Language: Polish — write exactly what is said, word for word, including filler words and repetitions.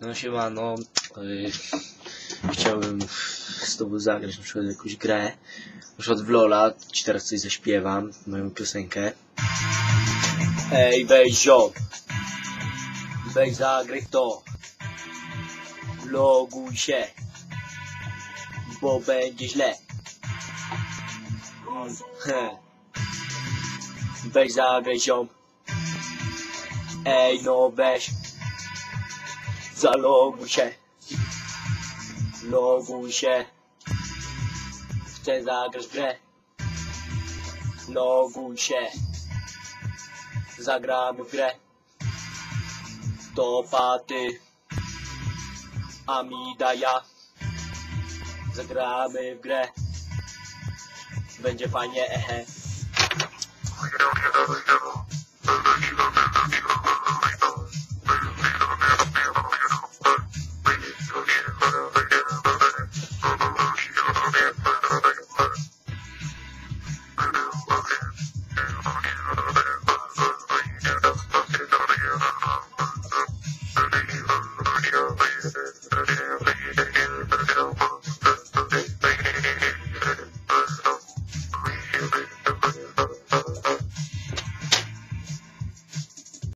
No siemano, yy, chciałbym z tobą zagrać na przykład jakąś grę, na przykład w Lola, ci teraz coś zaśpiewam, moją piosenkę. Ej, weź ziom, weź zagraj to, loguj się, bo będzie źle. Hmm. Weź zagraj ziom, ej no weź, zaloguj się, loguj się, chcę zagrać w grę, loguj się, zagramy w grę, to paty, Amida ja, zagramy w grę, będzie fajnie, ehe.